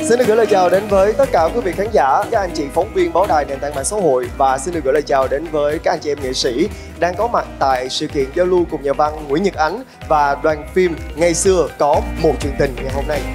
Xin được gửi lời chào đến với tất cả quý vị khán giả, các anh chị phóng viên báo đài nền tảng mạng xã hội, và xin được gửi lời chào đến với các anh chị em nghệ sĩ đang có mặt tại sự kiện giao lưu cùng nhà văn Nguyễn Nhật Ánh và đoàn phim Ngày xưa có một chuyện tình ngày hôm nay.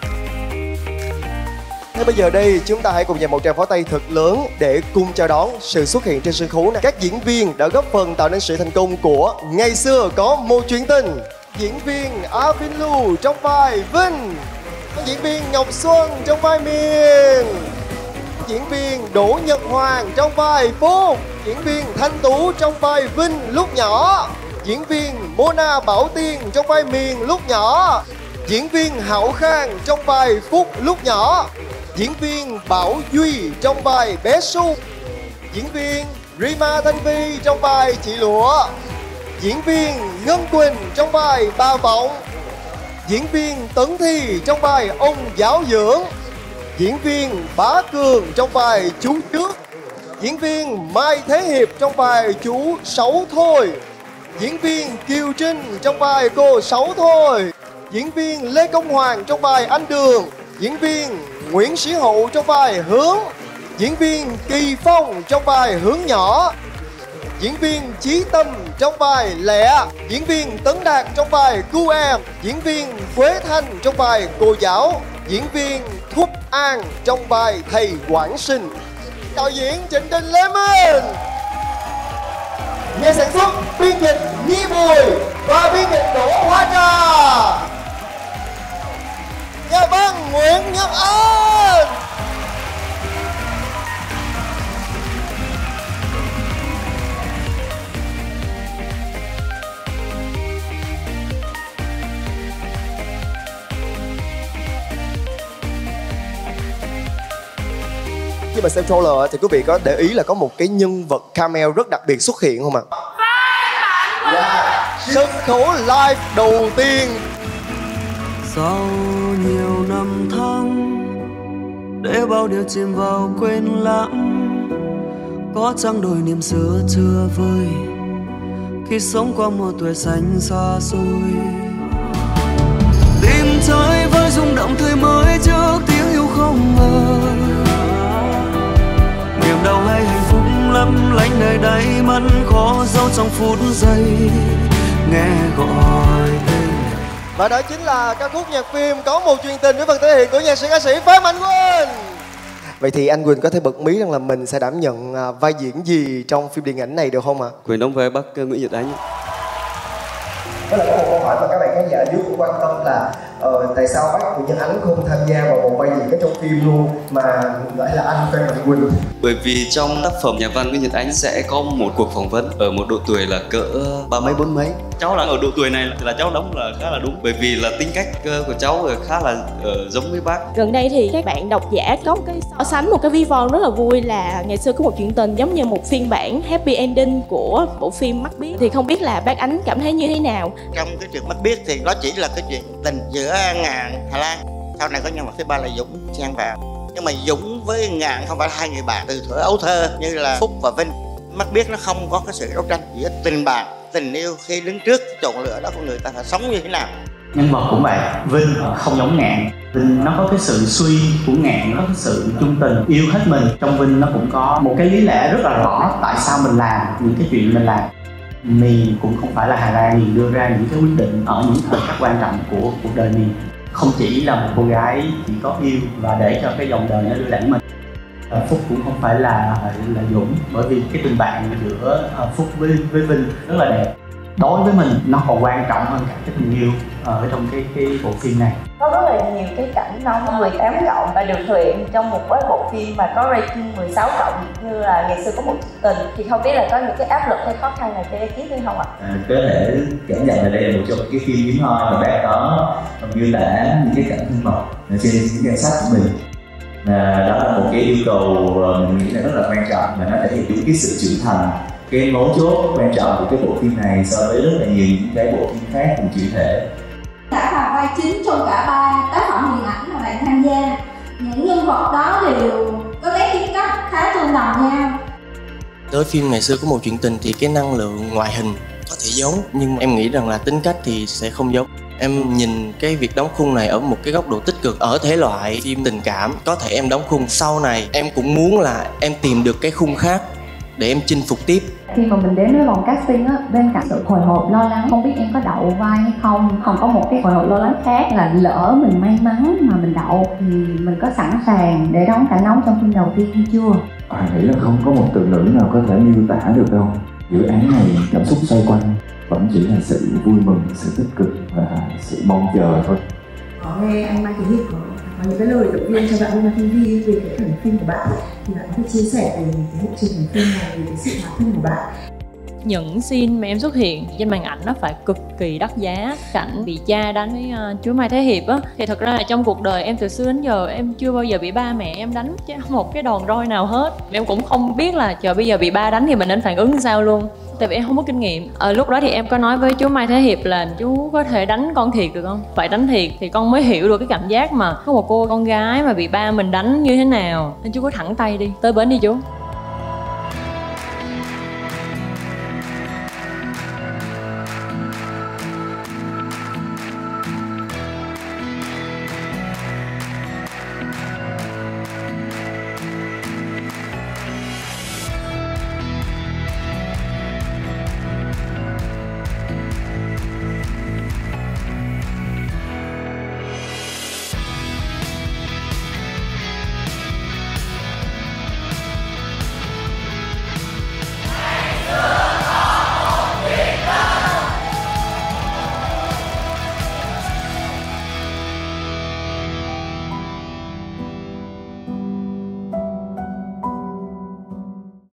Ngay bây giờ đây, chúng ta hãy cùng dành một tràng pháo tay thật lớn để cùng chào đón sự xuất hiện trên sân khấu này các diễn viên đã góp phần tạo nên sự thành công của Ngày xưa có một chuyện tình. Diễn viên Arvin Lu trong vai Vinh, diễn viên Ngọc Xuân trong vai Miền, diễn viên Đỗ Nhật Hoàng trong vai Phúc, diễn viên Thanh Tú trong vai Vinh lúc nhỏ, diễn viên Mona Bảo Tiên trong vai Miền lúc nhỏ, diễn viên Hảo Khang trong vai Phúc lúc nhỏ, diễn viên Bảo Duy trong vai bé Su, diễn viên Rima Thanh Vi trong vai chị Lụa, diễn viên Ngân Quỳnh trong vai Bà Vọng, diễn viên Tấn Thi trong vai ông giáo dưỡng, diễn viên Bá Cường trong vai chú Trước, diễn viên Mai Thế Hiệp trong vai chú Sáu Thôi, diễn viên Kiều Trinh trong vai cô Sáu Thôi, diễn viên Lê Công Hoàng trong vai anh Đường, diễn viên Nguyễn Sĩ Hậu trong vai Hướng, diễn viên Kỳ Phong trong vai Hướng nhỏ, diễn viên Chí Tâm trong vai Lẹ, diễn viên Tấn Đạt trong vai Cu Em, diễn viên Quế Thanh trong vai cô giáo, diễn viên Thúc An trong vai thầy quản sinh, đạo diễn Trịnh Đình Lê Minh, nhà sản xuất biên dịch Nhi Bùi và biên dịch Đỗ Hoa Trà, nhà văn Nguyễn Nhật Ánh. Khi mà xem trailer thì quý vị có để ý là có một cái nhân vật cameo rất đặc biệt xuất hiện không ạ? Sân khấu live đầu tiên. Sau nhiều năm tháng để bao điều chìm vào quên lãng, có chăng đôi niềm xưa chưa vơi khi sống qua một tuổi xanh xa xôi, tìm thấy với rung động tươi mới trước tiếng yêu không ngờ, niềm đau hay hạnh phúc lấp lánh nơi đáy mắt khó giấu trong phút giây nghe gọi tên. Và đó chính là ca khúc nhạc phim Có Một Chuyện Tình với phần thể hiện của nhạc sĩ ca sĩ Phan Mạnh Quỳnh. Vậy thì anh Quỳnh có thể bật mí rằng là mình sẽ đảm nhận vai diễn gì trong phim điện ảnh này được không ạ? Quỳnh đóng vai bác Nguyễn Nhật Ánh. Đó là có một câu hỏi mà các bạn khán giả dưới cũng quan tâm là tại sao bác Nguyễn Nhật Ánh không tham gia vào một vai diễn cái trong phim luôn mà lại là anh Phan Mạnh Quỳnh? Bởi vì trong tác phẩm nhà văn Nguyễn Nhật Ánh sẽ có một cuộc phỏng vấn ở một độ tuổi là cỡ ba mấy bốn mấy. Cháu là ở độ tuổi này là cháu đóng là khá là đúng, bởi vì là tính cách của cháu khá là giống với bác. Gần đây thì các bạn độc giả có một cái so sánh, một cái ví von rất là vui là Ngày Xưa Có Một Chuyện Tình giống như một phiên bản happy ending của bộ phim Mắt Biếc, thì không biết là bác Ánh cảm thấy như thế nào? Trong cái chuyện Mắt Biếc thì nó chỉ là cái chuyện tình giữa Ngạn, Hà Lan, sau này có nhân vật thứ ba là Dũng chen vào, nhưng mà Dũng với Ngạn không phải là hai người bạn từ thuở ấu thơ như là Phúc và Vinh. Mắt Biếc nó không có cái sự đấu tranh giữa tình bạn, tình yêu khi đứng trước chọn lựa đó của người ta phải sống như thế nào. Nhân vật cũng vậy, Vinh không giống Ngạn. Vinh nó có cái sự suy của Ngạn, nó có cái sự trung tình, yêu hết mình. Trong Vinh nó cũng có một cái lý lẽ rất là rõ tại sao mình làm những cái chuyện mình làm. Miền cũng không phải là Hà Lan, Miền đưa ra những cái quyết định ở những thời khắc quan trọng của cuộc đời Miền. Không chỉ là một cô gái chỉ có yêu và để cho cái dòng đời nó đưa đẩy mình. Phúc cũng không phải là Dũng, bởi vì cái tình bạn giữa Phúc với Vinh rất là đẹp. Đối với mình nó còn quan trọng hơn cả cái tình yêu ở trong cái bộ phim này. Có rất là nhiều cái cảnh nóng 18 cộng và được thực hiện trong một cái bộ phim mà có rating 16 cộng như là Ngày Xưa Có Một Chuyện Tình, thì không biết là có những cái áp lực hay khó khăn nào cho ekip hay không ạ? Có thể cảm nhận là đây là một trong cái phim hiếm hoi mà bác có miêu tả những cái cảnh thân mật trên những danh sách của mình. Đó là một cái yêu cầu mình nghĩ là rất là quan trọng, và nó thể hiện đúng cái sự trưởng thành, cái mấu chốt quan trọng của cái bộ phim này so với rất là nhiều những cái bộ phim khác cùng chủ thể. Đã là vai chính trong cả ba tác phẩm điện ảnh mà bạn tham gia. Những nhân vật đó đều có cái tính cách khá tương đồng nhau. Tới phim Ngày Xưa Có Một Chuyện Tình thì cái năng lượng ngoại hình có thể giống, nhưng em nghĩ rằng là tính cách thì sẽ không giống. Em nhìn cái việc đóng khung này ở một cái góc độ tích cực. Ở thể loại phim tình cảm, có thể em đóng khung, sau này em cũng muốn là em tìm được cái khung khác để em chinh phục tiếp. Khi mà mình đến với vòng casting á, bên cạnh sự hồi hộp lo lắng không biết em có đậu vai hay không, còn có một cái hồi hộp lo lắng khác là lỡ mình may mắn mà mình đậu thì mình có sẵn sàng để đón cảnh nóng trong phim đầu tiên hay chưa? Hoàng nghĩ là không có một từ ngữ nào có thể miêu tả được đâu. Dự án này cảm xúc xoay quanh vẫn chỉ là sự vui mừng, sự tích cực và sự mong chờ thôi. Có nghe anh Mai Thị Hiệp có những cái lời động viên cho bạn Luna TV về cái phần phim của bạn, thì bạn có thể chia sẻ về cái hành trình của phim này, về cái sự hóa thân của bạn. Những scene mà em xuất hiện trên màn ảnh nó phải cực kỳ đắt giá. Cảnh bị cha đánh với chú Mai Thế Hiệp á, thì thật ra là trong cuộc đời em từ xưa đến giờ em chưa bao giờ bị ba mẹ em đánh chứ một cái đòn roi nào hết. Em cũng không biết là trời bây giờ bị ba đánh thì mình nên phản ứng sao luôn, tại vì em không có kinh nghiệm. Lúc đó thì em có nói với chú Mai Thế Hiệp là chú có thể đánh con thiệt được không? Phải đánh thiệt thì con mới hiểu được cái cảm giác mà có một cô con gái mà bị ba mình đánh như thế nào. Nên chú có thẳng tay đi, tới bến đi chú.